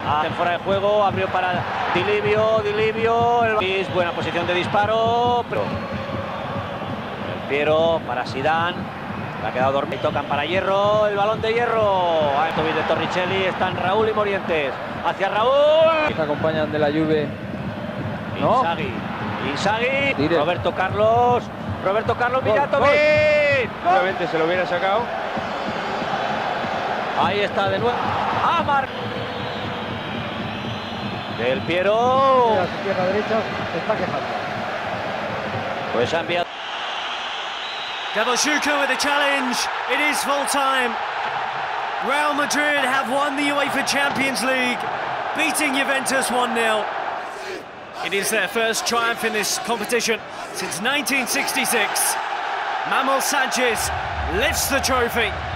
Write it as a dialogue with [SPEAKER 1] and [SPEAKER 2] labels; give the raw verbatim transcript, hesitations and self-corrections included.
[SPEAKER 1] Ah, fuera de juego, abrió para Dilibio, Dilibio, el... buena posición de disparo, pero el Piero para Zidane, le ha quedado dormido, tocan para Hierro, el balón de Hierro, a de Torricelli, están Raúl y Morientes, hacia Raúl,
[SPEAKER 2] que acompañan de la Juve,
[SPEAKER 1] ¿no? Inzaghi, Inzaghi, Dire. Roberto Carlos, Roberto Carlos, Mijatovic,
[SPEAKER 2] obviamente se lo hubiera sacado.
[SPEAKER 1] Ahí está de nuevo, Amar. Del Piero.
[SPEAKER 3] A su pierna derecha se está quejando.
[SPEAKER 1] Pues ha enviado.
[SPEAKER 4] Gabashuka with a challenge. It is full time. Real Madrid have won the UEFA Champions League, beating Juventus one nil. It is their first triumph in this competition since nineteen sixty-six. Manuel Sanchez lifts the trophy.